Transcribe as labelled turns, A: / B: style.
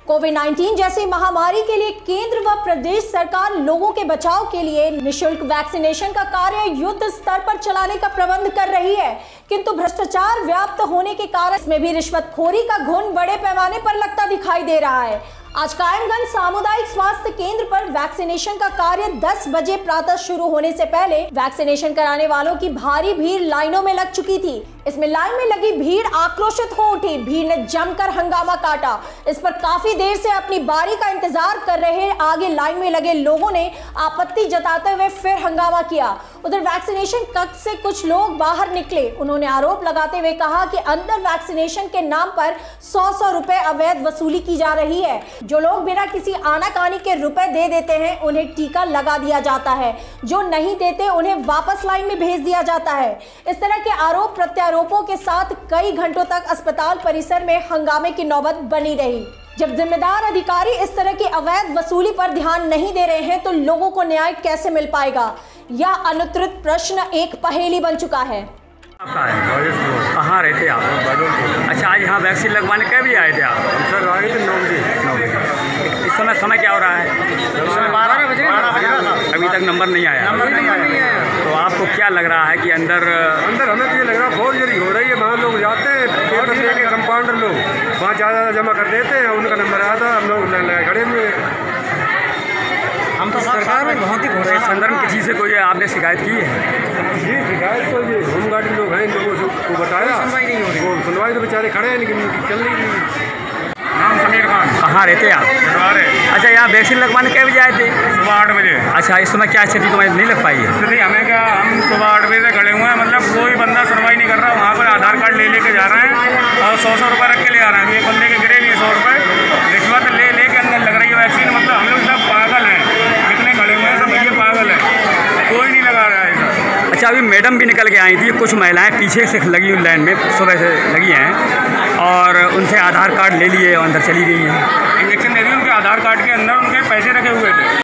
A: कोविड-19 जैसी महामारी के लिए केंद्र व प्रदेश सरकार लोगों के बचाव के लिए निःशुल्क वैक्सीनेशन का कार्य युद्ध स्तर पर चलाने का प्रबंध कर रही है, किंतु भ्रष्टाचार व्याप्त होने के कारण इसमें भी रिश्वतखोरी का घुन बड़े पैमाने पर लगता दिखाई दे रहा है। आज कायमगंज सामुदायिक स्वास्थ्य केंद्र पर वैक्सीनेशन का कार्य 10 बजे प्रातः शुरू होने से पहले वैक्सीनेशन कराने वालों की भारी भीड़ लाइनों में लग चुकी थी। इसमें लाइन में लगी भीड़ आक्रोशित हो उठी। भीड़ ने जमकर हंगामा काटा। इस पर काफी देर से अपनी बारी का इंतजार कर रहे आगे लाइन में लगे लोगों ने आपत्ति जताते हुए फिर हंगामा किया। उधर वैक्सीनेशन कक्ष से कुछ लोग बाहर निकले। उन्होंने आरोप लगाते हुए कहा कि अंदर वैक्सीनेशन के नाम पर 100 रुपए अवैध वसूली की जा रही है। जो लोग बिना किसी आनाकानी के रुपए दे देते हैं उन्हें टीका लगा दिया जाता है, जो नहीं देते उन्हें वापस लाइन में भेज दिया जाता है। इस तरह के आरोप प्रत्यारोपों के साथ कई घंटों तक अस्पताल परिसर में हंगामे की नौबत बनी रही। जब जिम्मेदार अधिकारी इस तरह की अवैध वसूली पर ध्यान नहीं दे रहे हैं तो लोगों को न्याय कैसे मिल पाएगा? यह अनुत्तरित प्रश्न एक पहेली बन चुका है।
B: कहाँ रहते आप? अच्छा, आज यहाँ वैक्सीन लगवाने कब भी आए थे आप?
C: सर आए थे 9 बजे।
B: इस समय क्या हो रहा है?
C: 12 बजे।
B: अभी तक नंबर नहीं आया। तो आपको क्या लग रहा है कि अंदर
C: हमें तो ये लग रहा है फोर्जरी हो रही है। वहाँ लोग जाते हैं पेपर लेके, कंपाउंडर लोग वहाँ ज़्यादा जमा कर देते हैं, उनका नंबर आया था, हम लोग खड़े हुए।
B: हम तो सरकार में बहुत ही इस संदर्भ में किसी से कोई आपने शिकायत की है?
C: जी, शिकायत तो ये होमगार्ड लोग हैं, इन लोगों को बताया, सुनवाई नहीं हो रही। वो सुनवाई तो बेचारे खड़े हैं लेकिन चल नहीं।
B: नाम समीर खान। कहाँ रहते आप? अच्छा, यहाँ वैक्सीन लगवाने कब बजे आए थे?
C: सुबह 8 बजे।
B: अच्छा, इस समय क्या स्थिति तुम्हें नहीं लग पाई है?
C: इसलिए हमें क्या, हम सुबह 8 बजे से खड़े हुए हैं, मतलब कोई बंदा सुनवाई नहीं कर रहा। वहाँ पर आधार कार्ड ले जा रहे हैं और 100 रुपये रख के ले आ रहे हैं। एक बंदे के गिरे भी 100 रुपये रिश्वत ले के अंदर लग रही है वैक्सीन। मतलब हम लोग सब पागल हैं, कितने खड़े हुए हैं सब ये पागल हैं, कोई नहीं लगा रहा है सर।
B: अच्छा, अभी मैडम भी निकल के आई थी, कुछ महिलाएं पीछे से लगी हुई लाइन में सुबह से लगी हैं और उनसे आधार कार्ड ले लिए और अंदर चली गई हैं।
C: इंजेक्शन दे दी, उनके आधार कार्ड के अंदर उनके पैसे रखे हुए थे।